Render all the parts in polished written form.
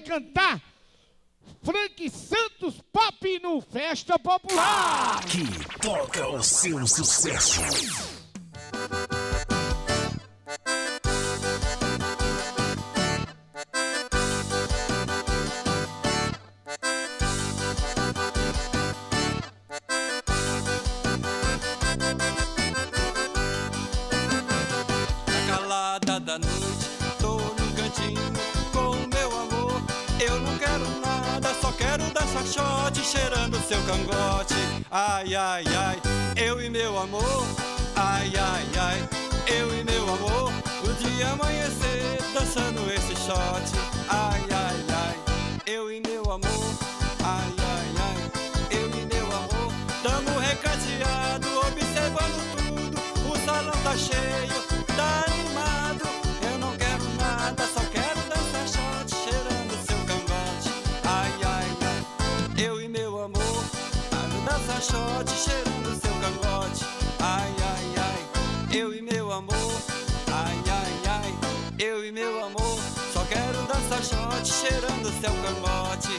cantar Frank Santos Pop no Festa Popular. Aqui toca o seu sucesso. Na calada da noite, tô no cantinho com o meu amor. Eu não quero nada, só quero dar shot cheirando seu cangote. Ai, ai, ai, eu e meu amor. Ai, ai, ai, eu e meu amor. O dia amanhecer dançando esse shot. Ai, ai, ai, eu e meu amor. Ai, ai, ai, eu e meu amor. Tamo recateado, observando tudo. O salão tá cheio, tá animado. Eu não quero nada, só quero dançar shot cheirando seu cangote. Ai, ai, ai, eu e meu amor. Dançar shot cheirando seu cangote. Ai, ai, ai, eu e meu amor. Ai, ai, ai, eu e meu amor. Só quero dançar shot cheirando seu cangote.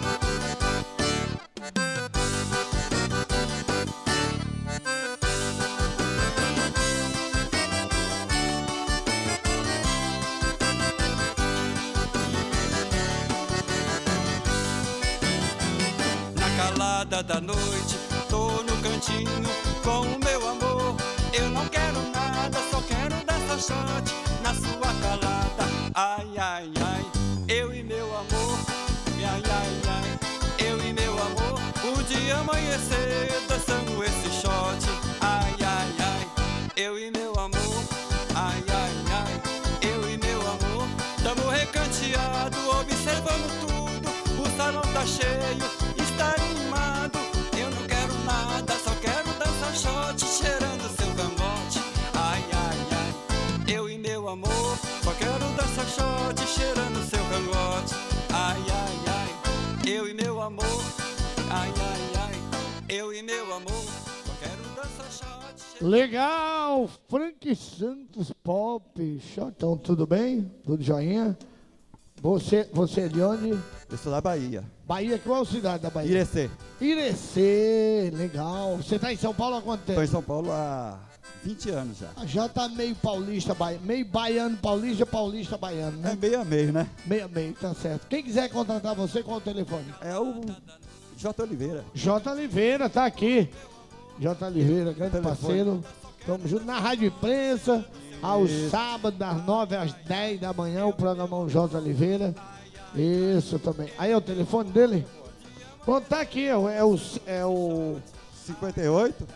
Calada da noite, tô no cantinho com o meu amor. Eu não quero nada, só quero dançar shot na sua calada. Ai, ai, ai, eu e meu amor. Ai, ai, ai, eu e meu amor. O dia amanhecer dançando esse shot. Ai, ai, ai, eu e meu amor. Ai, ai, ai, eu e meu amor. Tamo recanteado, observando tudo. O salão tá cheio, está animado. Eu não quero nada, só quero dançar shot cheirando seu cangote. Ai, ai, ai, eu e meu amor. Só quero dançar shot cheirando seu cangote. Ai, ai, ai, eu e meu amor. Ai, ai, ai, eu e meu amor. Só quero dançar shot cheirando... Legal, Frank Santos Pop. Chotão, tudo bem? Tudo joinha? Você é de onde? Eu sou da Bahia. Bahia, qual cidade da Bahia? Irecê. Irecê, legal. Você tá em São Paulo há quanto tempo? Estou em São Paulo há 20 anos já. Já tá meio paulista, meio baiano paulista, paulista baiano, né? É meio a meio, né? Meio a meio, tá certo. Quem quiser contratar você, qual o telefone? É o J. Oliveira. J. Oliveira, tá aqui. J. Oliveira, grande Telefone. parceiro. Tamo junto na Rádio Imprensa, aos Isso. sábados, das 9 às 10 da manhã, o programão J. Oliveira. Isso também. Aí é o telefone dele? Bom, tá aqui, é o 58.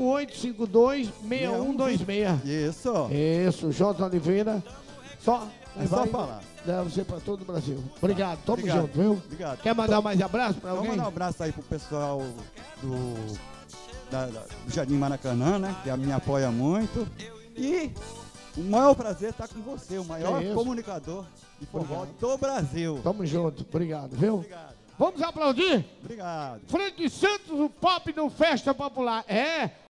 5852-6126. Isso. Isso, J. Oliveira. É só falar. Leva você pra todo o Brasil. Obrigado, tamo Obrigado. junto, viu? Obrigado. Quer mandar mais abraço pra Vamos alguém? mandar um abraço aí pro pessoal do Jardim Maracanã, né? Que me apoia muito. E o maior prazer estar com você, o maior isso? comunicador de forró Obrigado. do Brasil. Tamo junto, obrigado, viu? Obrigado. Vamos aplaudir? Obrigado. Frank Santos, o Pop no Festa Popular. É,